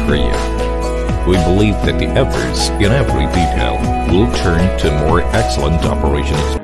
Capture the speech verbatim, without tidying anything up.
for you. We believe that the efforts in every detail will turn to more excellent operation experience.